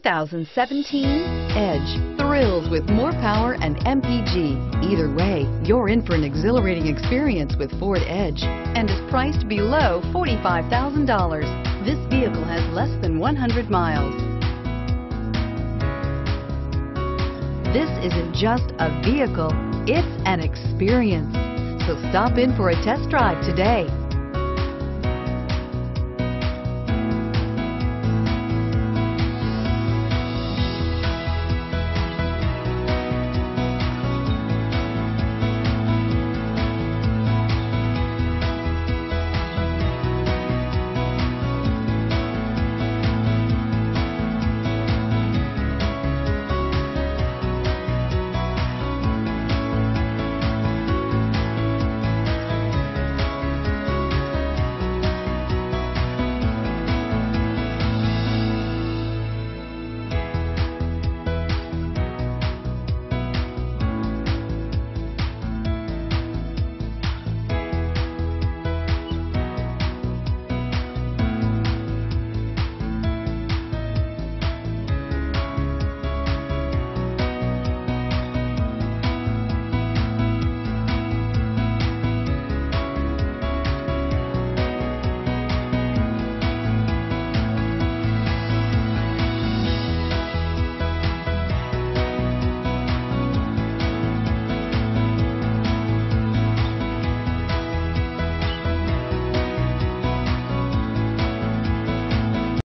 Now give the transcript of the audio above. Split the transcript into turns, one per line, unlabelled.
2017 Edge. Thrills with more power and MPG. Either way, you're in for an exhilarating experience with Ford Edge and is priced below $45,000. This vehicle has less than 100 miles. This isn't just a vehicle, it's an experience. So stop in for a test drive today.